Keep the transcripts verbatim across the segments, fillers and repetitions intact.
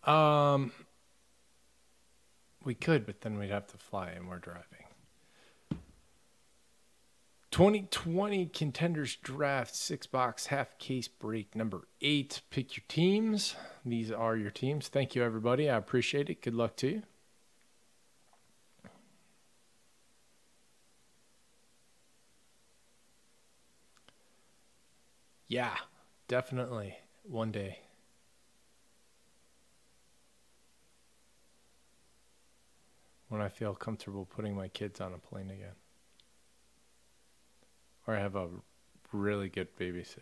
Um, we could, but then we'd have to fly, and we're driving. twenty twenty Contenders Draft six box half case break number eight. Pick your teams. These are your teams. Thank you, everybody. I appreciate it. Good luck to you. Yeah, definitely one day. When I feel comfortable putting my kids on a plane again. Or I have a really good babysitter.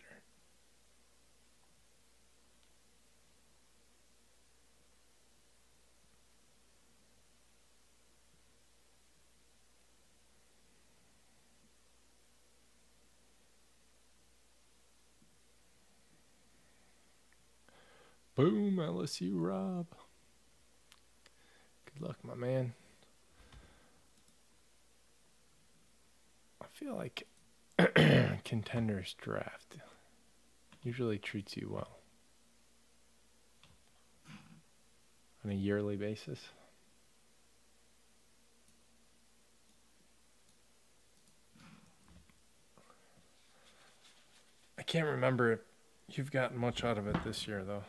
Boom, L S U Rob. Good luck, my man. I feel like Contenders Draft usually treats you well on a yearly basis. I can't remember if you've gotten much out of it this year, though.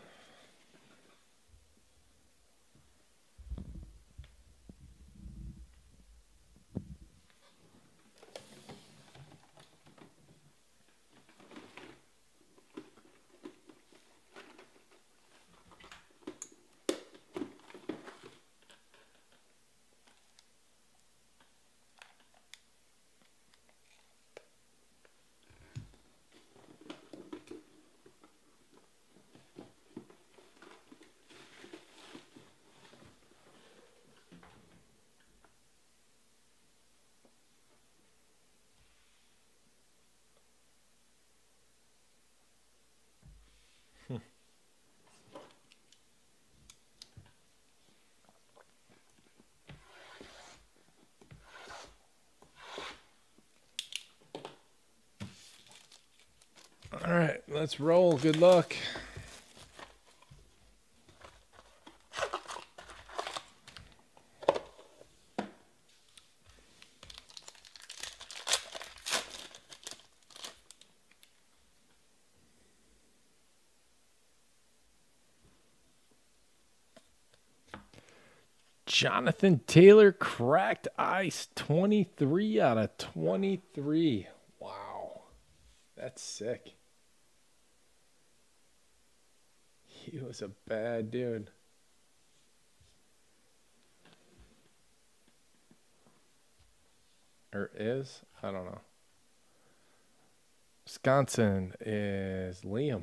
All right, let's roll. Good luck. Jonathan Taylor, cracked ice, twenty-three out of twenty-three. Wow, that's sick. He was a bad dude. Or is? I don't know. Wisconsin is Liam.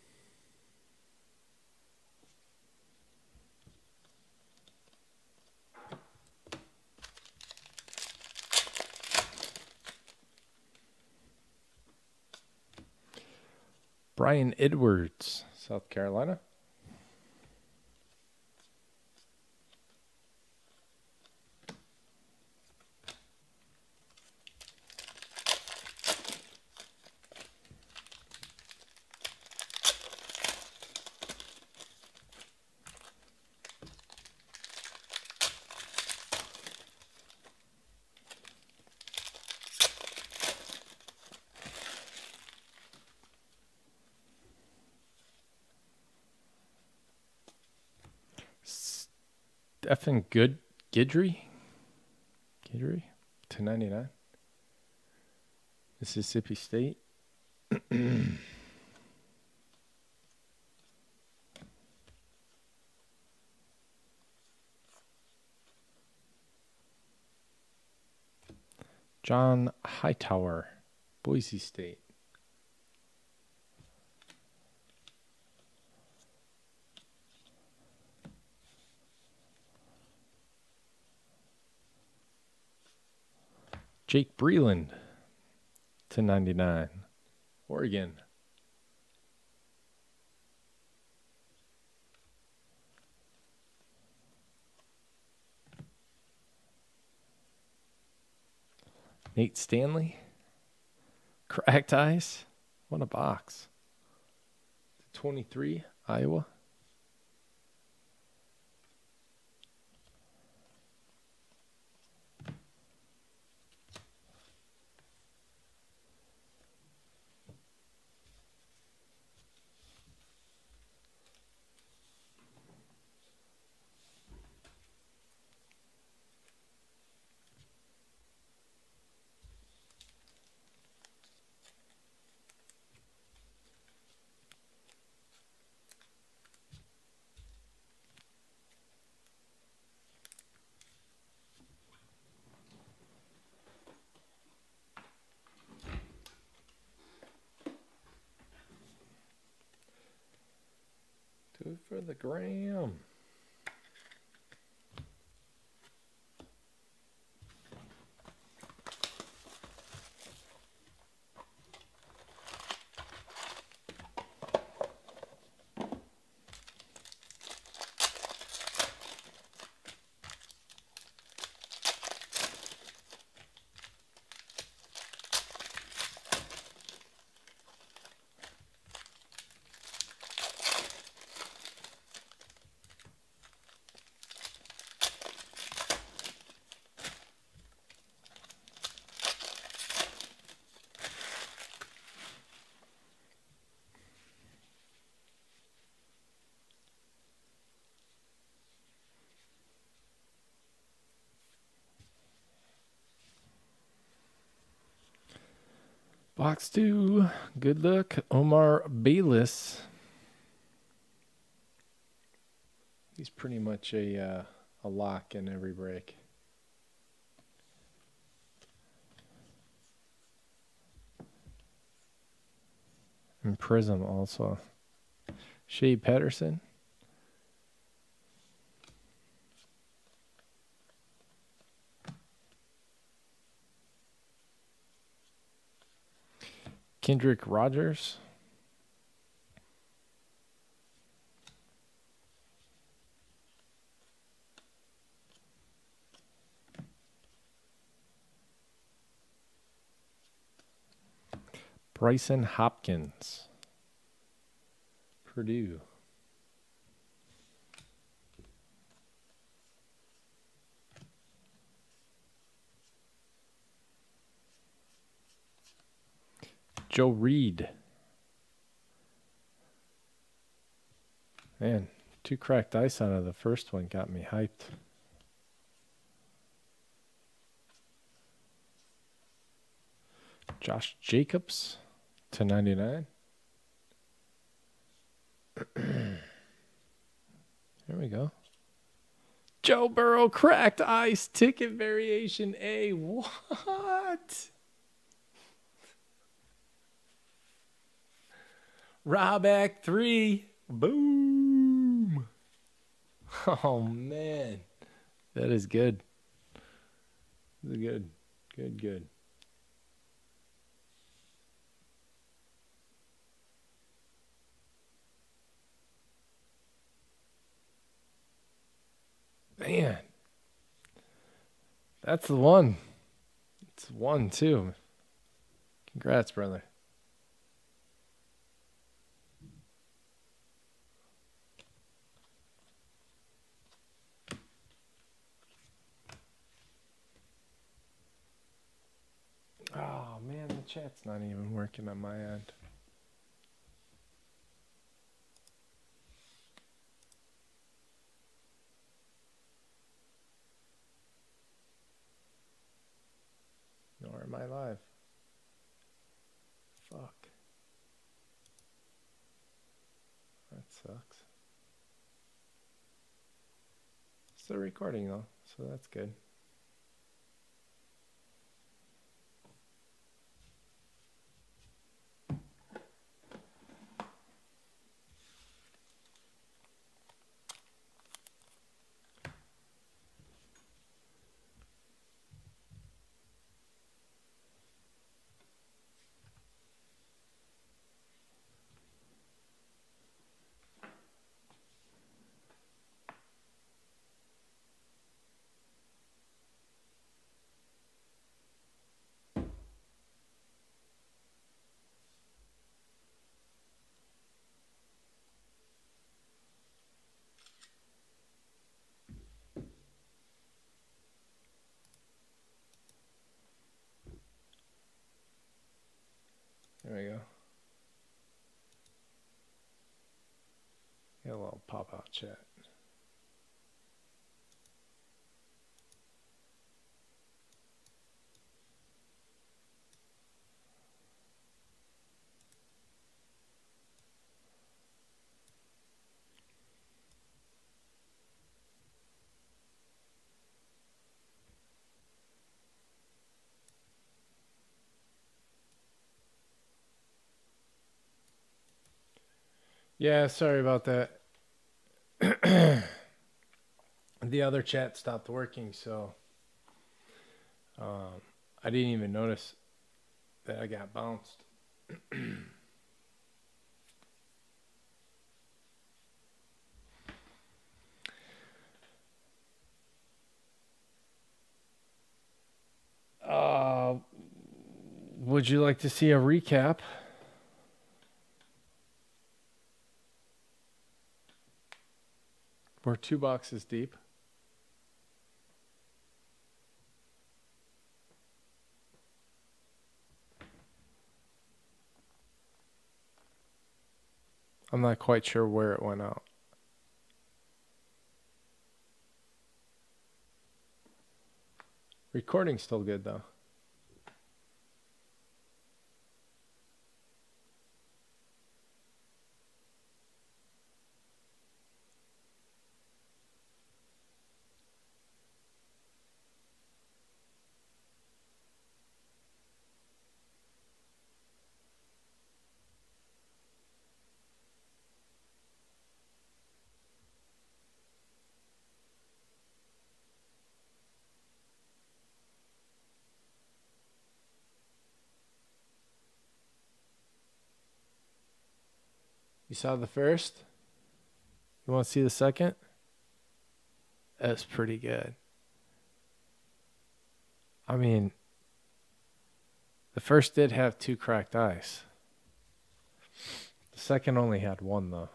Brian Edwards, South Carolina. Stephen Good Gidry, Gidry, to ninety-nine. Mississippi State. John Hightower, Boise State. Jake Breland to ninety-nine, Oregon. Nate Stanley, cracked ice. What a box. twenty-three, Iowa. Good for the gram. Box two. Good luck, Omar Bayless. He's pretty much a uh, a lock in every break. And Prism also. Shea Patterson. Kendrick Rogers. Bryson Hopkins. Purdue. Joe Reed. Man, two cracked ice out of the first one got me hyped. Josh Jacobs to ninety-nine. Here we go. Joe Burrow cracked ice ticket variation A. What? Rob Act three. Boom. Oh, man. That is good. That is good. Good, good. Man. That's the one. It's one, too. Congrats, brother. Oh, man, the chat's not even working on my end. Nor am I live. Fuck. That sucks. Still recording, though, so that's good. There we go. Got a little pop-out chat. Yeah, sorry about that. The other chat stopped working, so um, I didn't even notice that I got bounced. uh, would you like to see a recap? We're two boxes deep. I'm not quite sure where it went out. Recording's still good, though. You saw the first? You want to see the second? That's pretty good. I mean, the first did have two cracked eyes. The second only had one, though.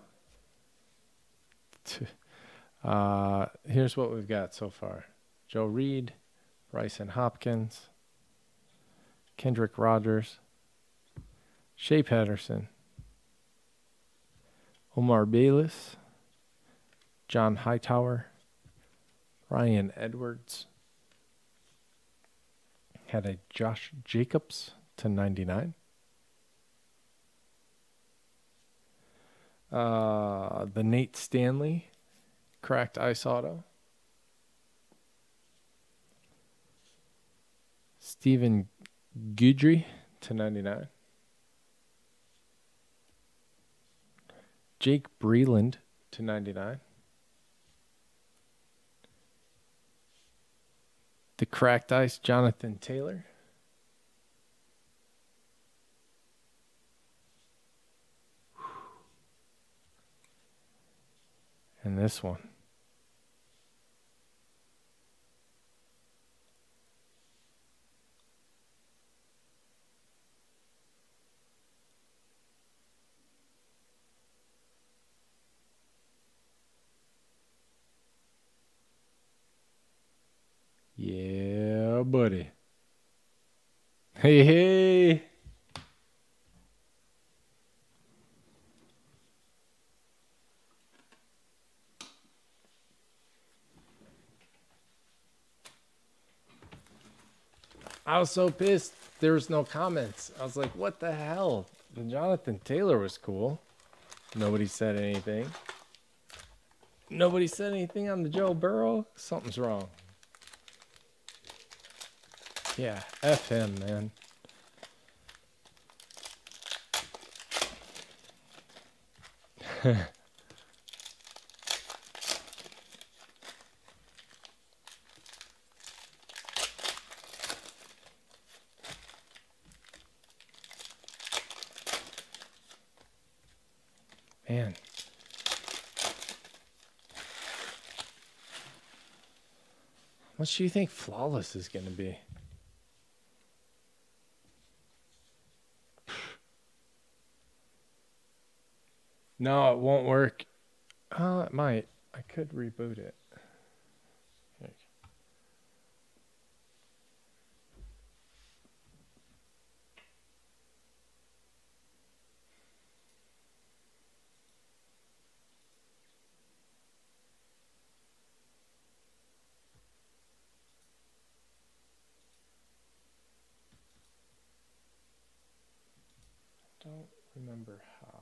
Two. Uh, here's what we've got so far. Joe Reed, Bryson Hopkins, Kendrick Rogers, Shea Patterson, Omar Bayless, John Hightower, Ryan Edwards, had a Josh Jacobs to ninety-nine. Uh, the Nate Stanley cracked ice auto. Stephen Guidry to ninety-nine. Jake Breland to ninety-nine. The cracked ice, Jonathan Taylor. And this one. Yeah, buddy. Hey, hey. I was so pissed there was no comments. I was like, what the hell? Jonathan Taylor was cool. Nobody said anything. Nobody said anything on the Joe Burrow. Something's wrong. Yeah, F him, man. Man. What do you think Flawless is going to be? No, it won't work. Oh, it might. I could reboot it. Okay. Don't remember how.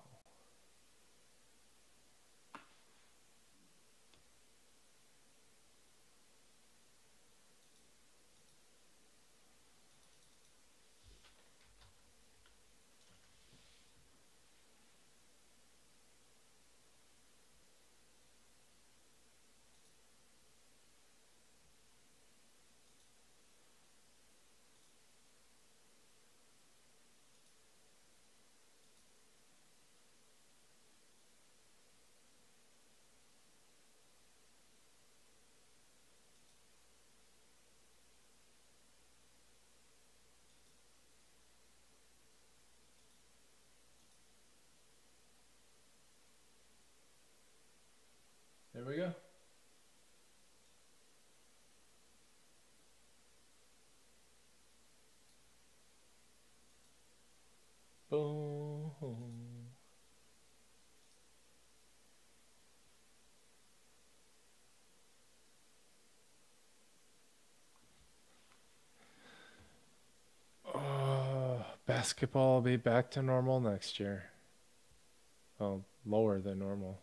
basketball will be back to normal next year. Well, lower than normal.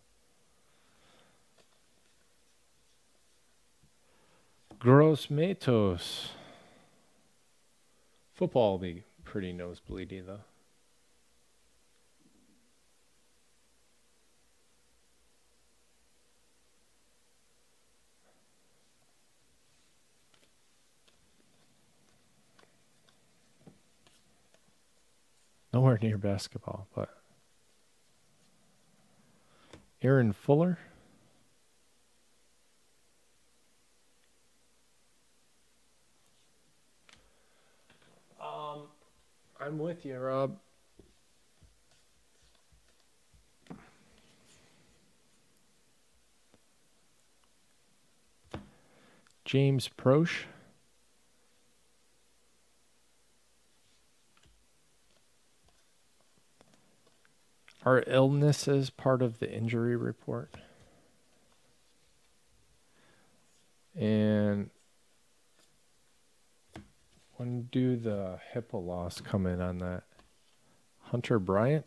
Gross Matos. Football will be pretty nosebleedy, though. Nowhere near basketball, but Aaron Fuller. Um, I'm with you, Rob. James Proche. Are illnesses part of the injury report? And when do the HIPAA laws come in on that? Hunter Bryant?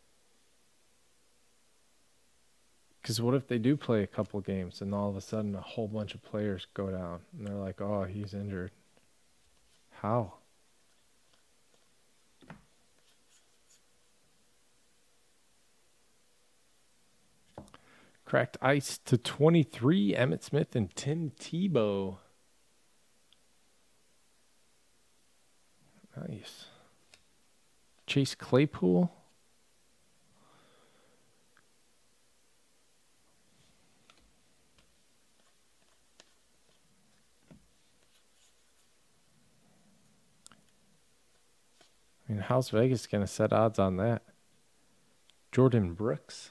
Because what if they do play a couple games and all of a sudden a whole bunch of players go down and they're like, oh, he's injured. How? Cracked ice to twenty-three, Emmitt Smith and Tim Tebow. Nice. Chase Claypool. I mean, how's Vegas going to set odds on that? Jordan Brooks.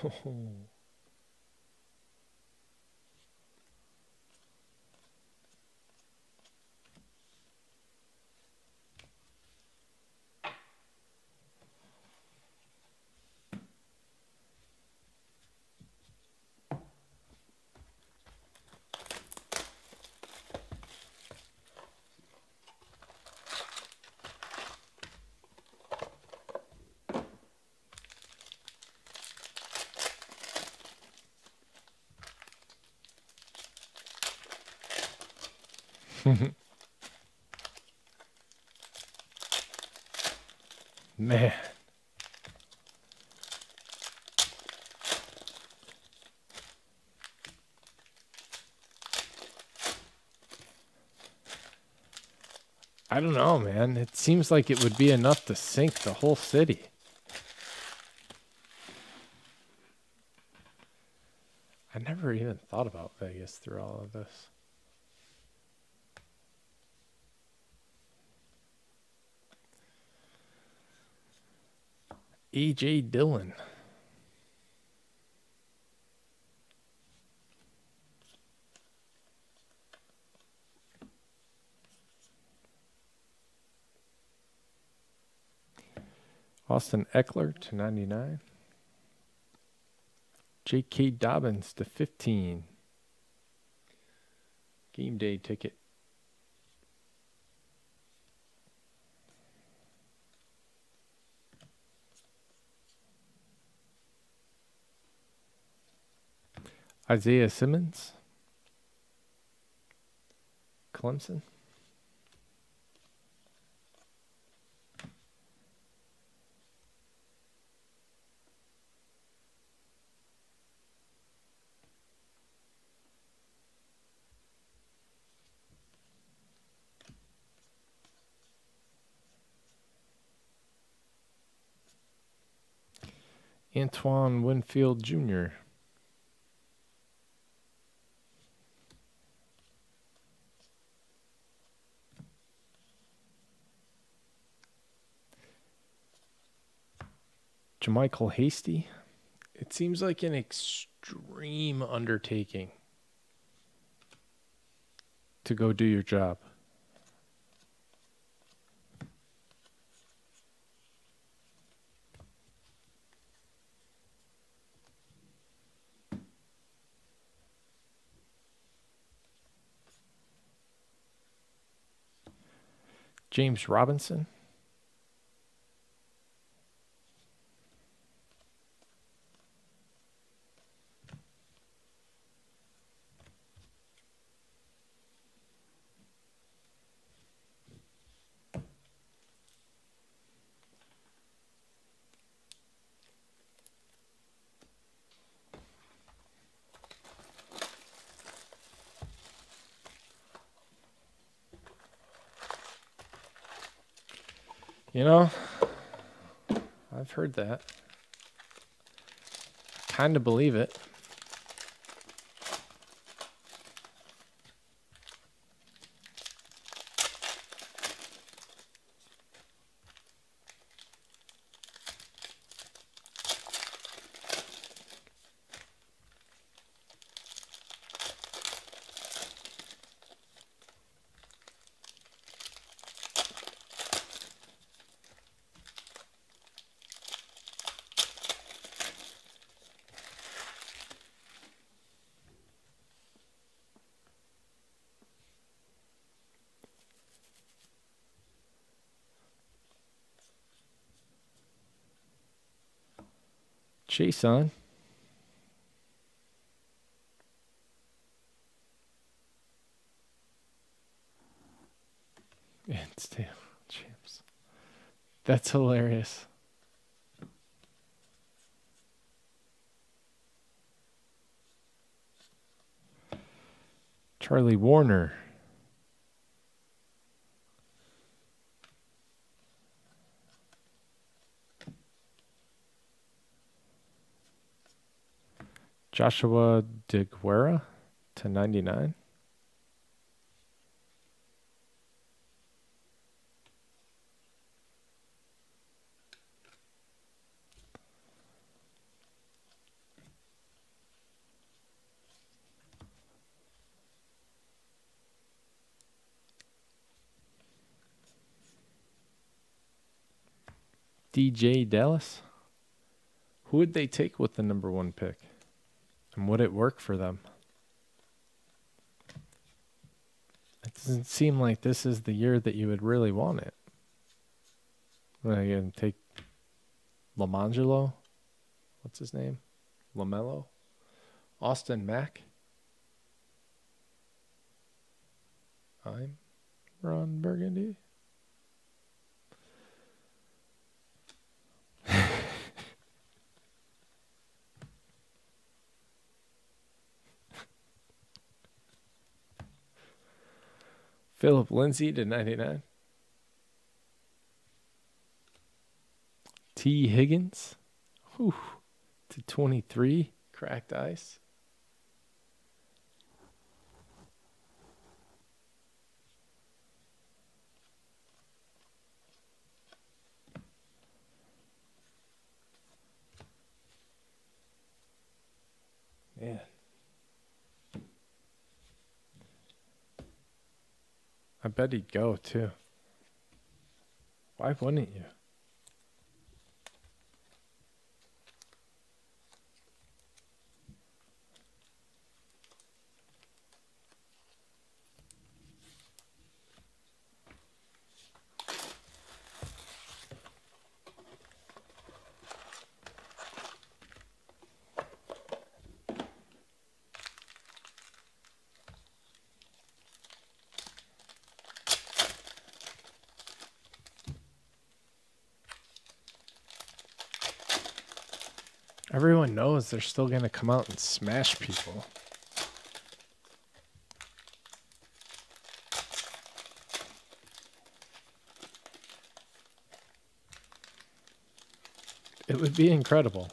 Man. I don't know, man. It seems like it would be enough to sink the whole city. I never even thought about Vegas through all of this. A J Dillon. Austin Eckler to ninety-nine. J K Dobbins to fifteen. Game day ticket. Isaiah Simmons. Clemson. Antoine Winfield Junior Jermichael Hasty. It seems like an extreme undertaking to go do your job. James Robinson. You know, I've heard that. Kind of believe it. Chase on. And still champs. That's hilarious. Charlie Warner. Joshua DeGuerra to ninety-nine. D J Dallas. Who would they take with the number one pick? And would it work for them? It doesn't seem like this is the year that you would really want it. Well, you can take Lamangelo. What's his name? LaMelo. Austin Mack. I'm Ron Burgundy. Philip Lindsay to ninety-nine. T. Higgins. Whew, to twenty-three. Cracked ice. Man. I bet he'd go too. Why wouldn't you? Everyone knows they're still going to come out and smash people. It would be incredible.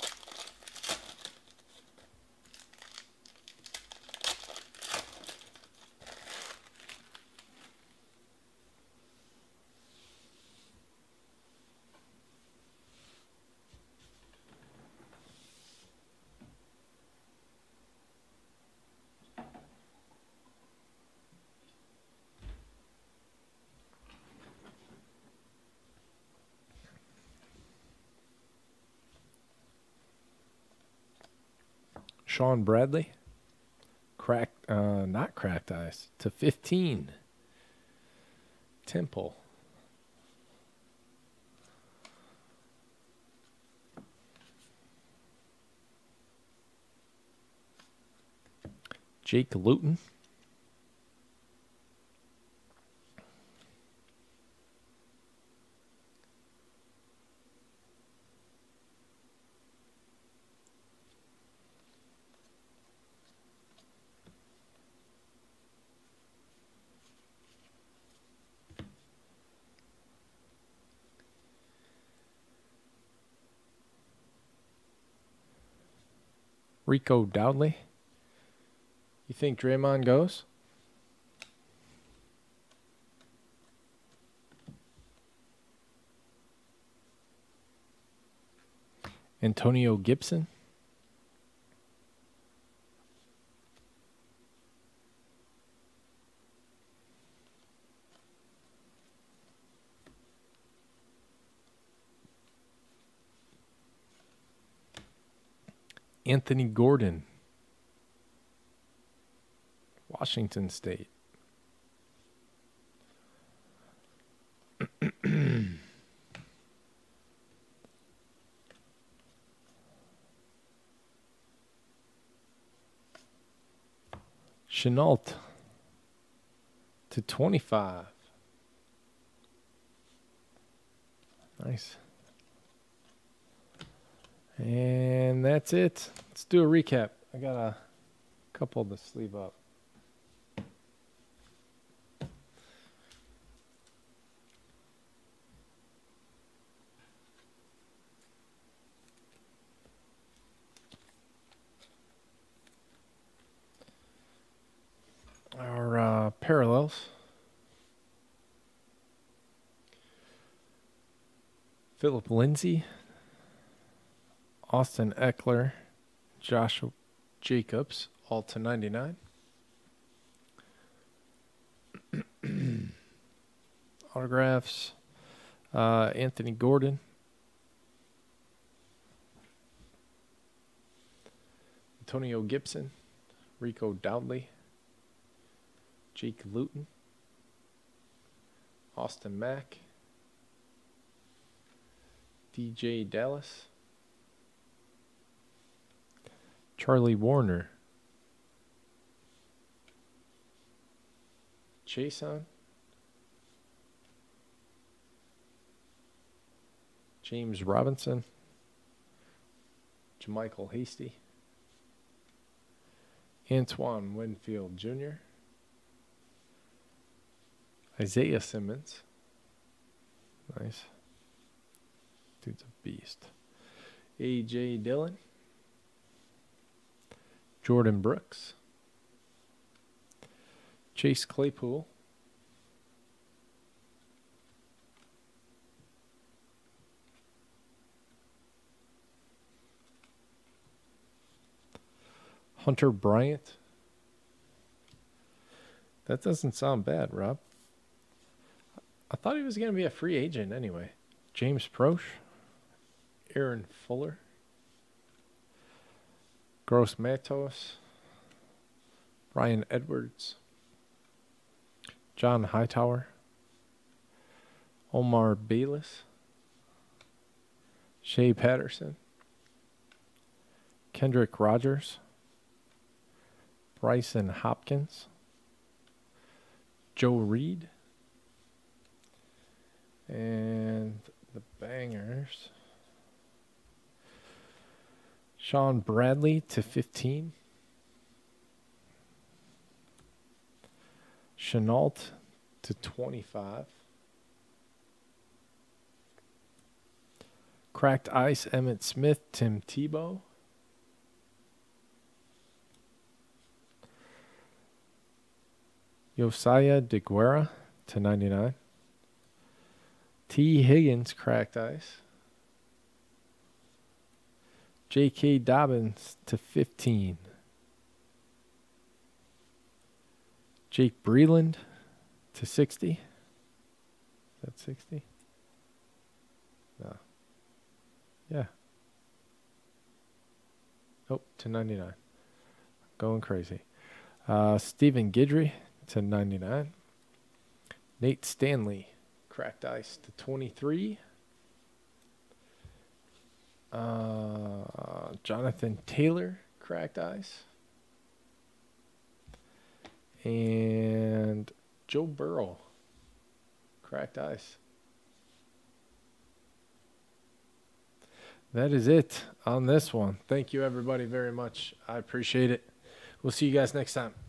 Sean Bradley, cracked, uh, not cracked ice, to fifteen. Temple. Jake Luton. Rico Dowdley. You think Draymond goes? Antonio Gibson. Anthony Gordon. Washington State. Chenault to twenty-five. Nice. And that's it. Let's do a recap. I got a couple to sleeve up. Our uh, parallels. Philip Lindsay, Austin Eckler, Joshua Jacobs, all to ninety-nine. Autographs, uh, Anthony Gordon, Antonio Gibson, Rico Dowdley, Jake Luton, Austin Mack, D J Dallas, Charlie Warner, Chason, James Robinson, Jermichael Hasty, Antoine Winfield Junior, Isaiah Simmons. Nice. Dude's a beast. A J Dillon. Jordan Brooks. Chase Claypool. Hunter Bryant. That doesn't sound bad, Rob. I thought he was going to be a free agent anyway. James Proche. Aaron Fuller. Gross Matos. Brian Edwards. John Hightower. Omar Bayless. Shea Patterson. Kendrick Rogers. Bryson Hopkins. Joe Reed. And the bangers. Sean Bradley to fifteen. Chenault to twenty-five. Cracked Ice, Emmett Smith, Tim Tebow. Josiah DeGuara to ninety-nine. T. Higgins, Cracked Ice. J K. Dobbins to fifteen. Jake Breland to sixty. Is that sixty? No. Yeah. Oh, to ninety-nine. Going crazy. Uh, Stephen Guidry to ninety-nine. Nate Stanley, Cracked Ice to twenty-three. Uh, Jonathan Taylor, Cracked Ice. And Joe Burrow, Cracked Ice. That is it on this one. Thank you, everybody, very much. I appreciate it. We'll see you guys next time.